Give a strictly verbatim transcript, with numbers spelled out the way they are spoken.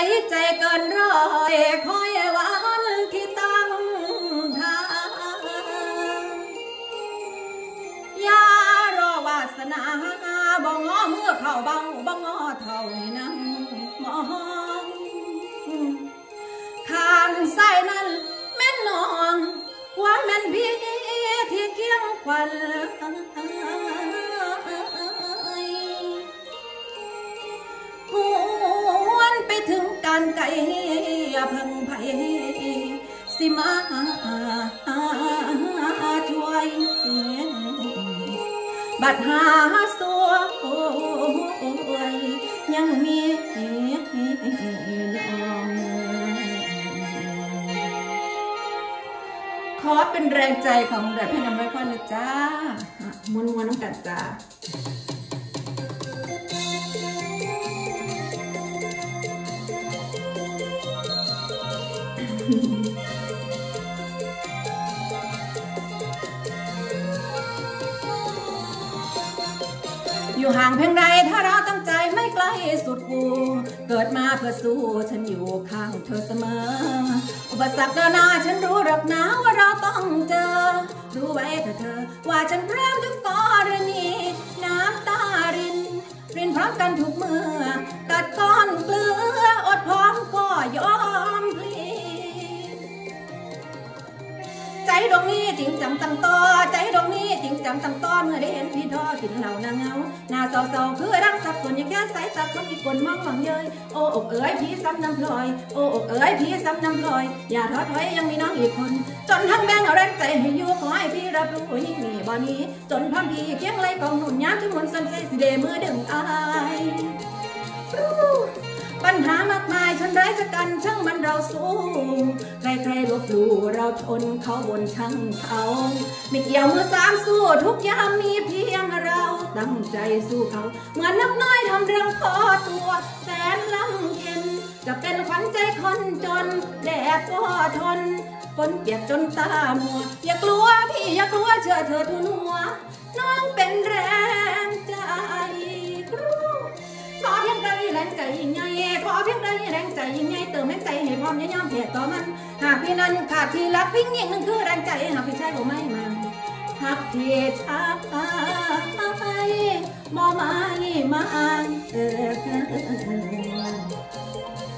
ใจเกินร้อยคอยวันที่ตั้งทางอย่ารอวาสนาบ่งอเมื่อเข้าเบาบ่งอเท่าให้นั่งมองข้างซ้ายนั้นแม่นนองว่าแม่นพี่ที่เคียงควันควรไปถึงการไก่พังไผ่สิมาช่วยบัดหาสัวยังมีขอเป็นแรงใจของแด่พี่น้ำไว้ก่อนนะจ้ามวนมวนน้ำกันจ้าอยู่ห่างเพียงใดถ้าเราตั้งใจไม่ไกลสุดกูเกิดมาเพื่อสู้ฉันอยู่ข้างเธอเสมออุปสรรคเดินหน้าฉันรู้หรอกนะว่าเราต้องเจอรู้ไว้เถอะเธอว่าฉันพร้อมทุกกรณีน้ำตารินรินพร้อมกันทุกเมื่อตัดก้อนเกลืออดพร้อมก็ยอมพลีใจดวงนี้จริงจังตั้งต่อใจดวงนี้จริงจังตั้งต่อเมื่อได้เห็นพี่ทอกินเหล่านางเงาหน้าเศร้าๆคือรังสับสนอย่างแค่สายตาคนอีกคนมองหวังเย้ยโอ้อกเอ๋ยพี่ซ้ำน้ำพลอยโอ้อกเอ๋ยพี่ซ้ำน้ำพลอยอย่าท้อถอยยังมีน้องอีกคนจนทั้งแบงเอาแรงใจให้อยู่ขอให้พี่รับรู้ยิ่งมีบ่นี้จนพร้อมพี่เคียงไล่กองหนุนย้ำที่มุนสันเซสิเดมือดึงอายปัญหามากมายฉันไร้จะกันช่างมันเราสู้ใครๆลบหลู่เราทนเขาบนช่างเขาไม่เกี่ยวมือสามสู้ทุกยามมีเพียงเราตั้งใจสู้เขาเหมือนนักน้อยทำเรื่องขอตัวแสนลำเย็นจะเป็นขวัญใจคนจนแดดก็ทนฝนเปียกจนตามัวอย่ากลัวพี่อย่ากลัวเชื่อเธอทุนหัวน้องเป็นแรงใจขอเพียงใดแรงใจยิ่งใหญ่ขอเพียงใดแรงใจยิ่งใหญ่เติมแรงใจให้พร้อมย่อมเพียรต่อมันหากพี่นั้นขาดที่รักพี่ยิ่งนั่นคือแรงใจหากพี่ใช่ก็ไม่มาหากพี่ชักไปบ่มาไม่มาเออ